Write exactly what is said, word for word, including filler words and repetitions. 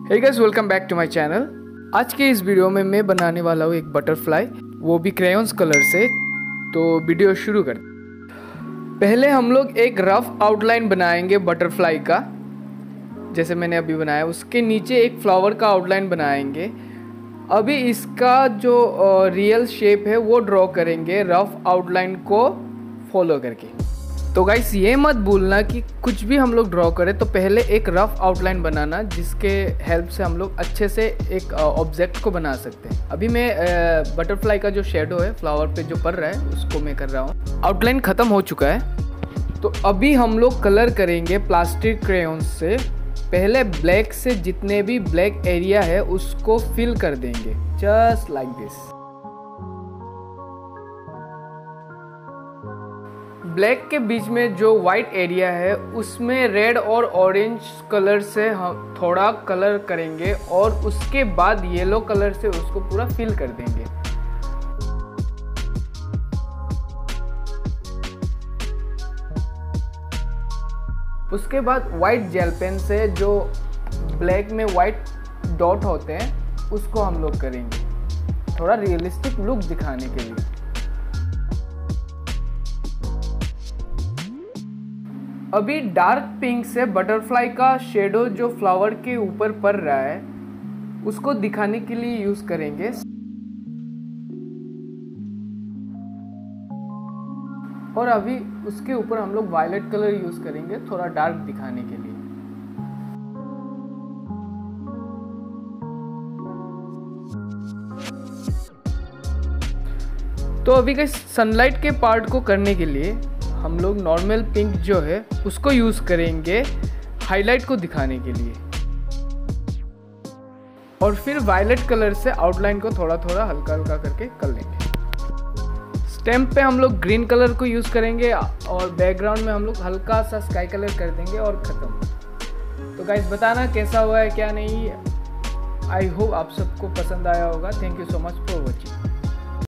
Hey guys, welcome back to my channel. आज के इस वीडियो में मैं बनाने वाला हूँ एक बटरफ्लाई, वो भी क्रेयॉन्स कलर से। तो वीडियो शुरू कर। पहले हम लोग एक रफ आउटलाइन बनाएंगे बटरफ्लाई का, जैसे मैंने अभी बनाया। उसके नीचे एक फ्लावर का आउटलाइन बनाएंगे। अभी इसका जो रियल शेप है वो ड्रॉ करेंगे रफ आउटलाइन को फॉलो करके। तो गाइस ये मत भूलना कि कुछ भी हम लोग ड्रॉ करें तो पहले एक रफ आउटलाइन बनाना, जिसके हेल्प से हम लोग अच्छे से एक ऑब्जेक्ट को बना सकते हैं। अभी मैं बटरफ्लाई का जो शेडो है फ्लावर पे जो पड़ रहा है उसको मैं कर रहा हूँ। आउटलाइन ख़त्म हो चुका है। तो अभी हम लोग कलर करेंगे प्लास्टिक क्रेयॉन्स से। पहले ब्लैक से जितने भी ब्लैक एरिया है उसको फिल कर देंगे, जस्ट लाइक दिस। ब्लैक के बीच में जो वाइट एरिया है उसमें रेड और ऑरेंज कलर से हम थोड़ा कलर करेंगे और उसके बाद येलो कलर से उसको पूरा फिल कर देंगे। उसके बाद वाइट जेल पेन से जो ब्लैक में वाइट डॉट होते हैं उसको हम लोग करेंगे, थोड़ा रियलिस्टिक लुक दिखाने के लिए। अभी डार्क पिंक से बटरफ्लाई का शेडो जो फ्लावर के ऊपर पड़ रहा है उसको दिखाने के लिए यूज करेंगे। और अभी उसके ऊपर हम लोग वायलेट कलर यूज करेंगे, थोड़ा डार्क दिखाने के लिए। तो अभी के सनलाइट के पार्ट को करने के लिए हम लोग नॉर्मल पिंक जो है उसको यूज करेंगे हाईलाइट को दिखाने के लिए, और फिर वायलेट कलर से आउटलाइन को थोड़ा थोड़ा हल्का हल्का करके कर लेंगे। स्टेम पे हम लोग ग्रीन कलर को यूज करेंगे और बैकग्राउंड में हम लोग हल्का सा स्काई कलर कर देंगे और खत्म। तो गाइस बताना कैसा हुआ है क्या नहीं। आई होप आप सबको पसंद आया होगा। Thank you so much for watching.